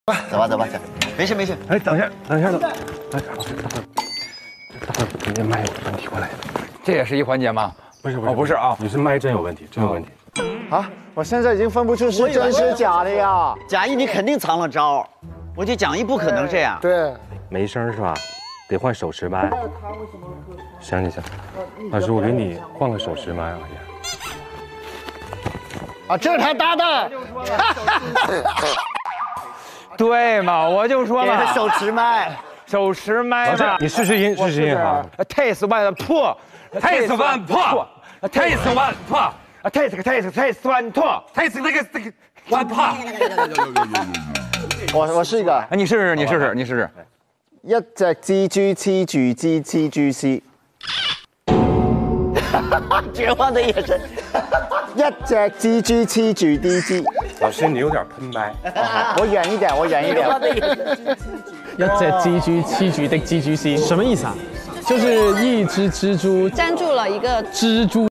走吧，没事没事。 哎，等一下，哎，老师，大哥，你那麦有问题，过来。 这也是一环节吗？ 不是不是啊， 你是麦真有问题，真有问题。 啊，我现在已经分不出是真是假的呀。 贾毅，你肯定藏了招，我就讲一不可能这样。 对， 没声是吧？得换手持麦。行，老师，我给你换个手持麦啊。 啊，这是他搭档。 对嘛，我就说嘛， 手持麦， 手持麦嘛。 你试音好。 Taste one two， Taste one two， Taste one two， Taste one two， Taste 那个 one two。 我试一个。 你试试。 一隻蜘蛛黐住支蜘蛛絲。 绝望的眼神。 一隻蜘蛛黐住啲枝。 老师，你有点喷麦。 我遠一點。 一隻蜘蛛黐住的蜘蛛絲，什麼意思啊？就是一隻蜘蛛粘住了一个蜘蛛。